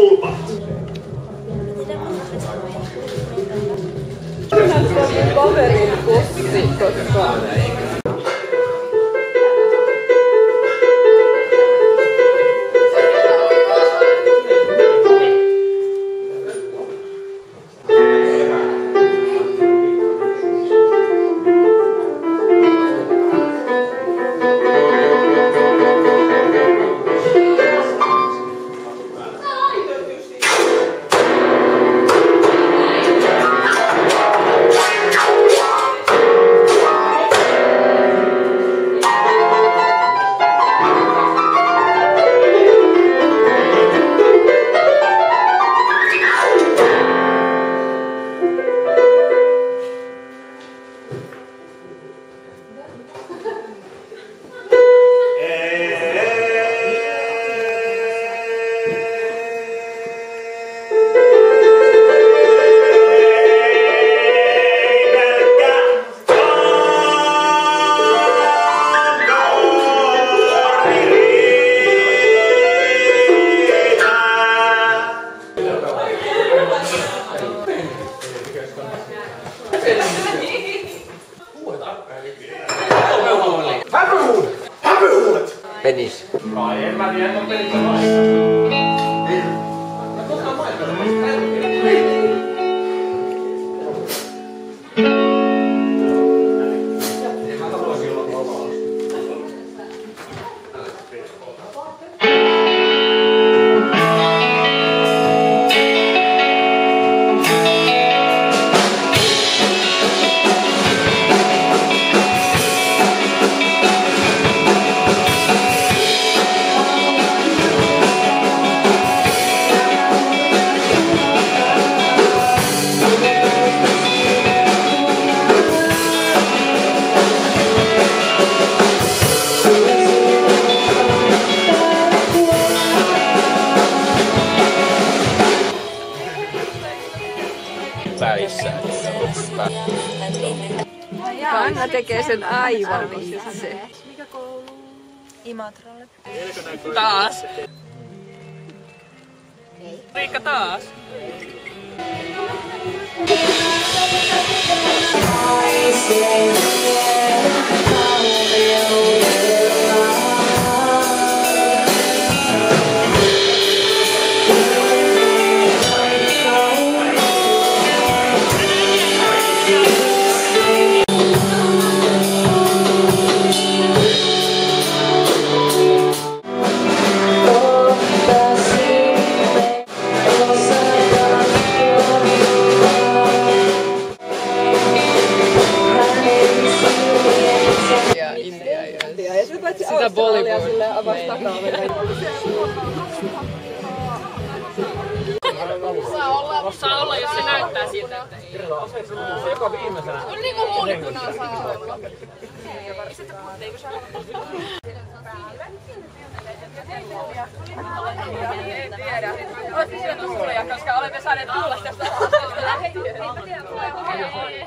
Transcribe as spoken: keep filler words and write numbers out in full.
Korvatulpat! Kaverin kussi koskaan. Penis. Ai en mä tiedä, on pelit on laissa. Mä koskaan maistaa, Välissä. Anna tekee sen aivan itse. Mikä koulu? Imatralle. Taas. Riikka taas. Sitä Bollywood. Saa olla, jos se näyttää siltä, että ei. Se joka viimeisenä. On niinku huonekunaa saa olla. Eikö se En tiedä. Oletko syönyt suulia, koska olemme saaneet kuulla tästä haasteesta. Eipä tiedä, tulee kokea.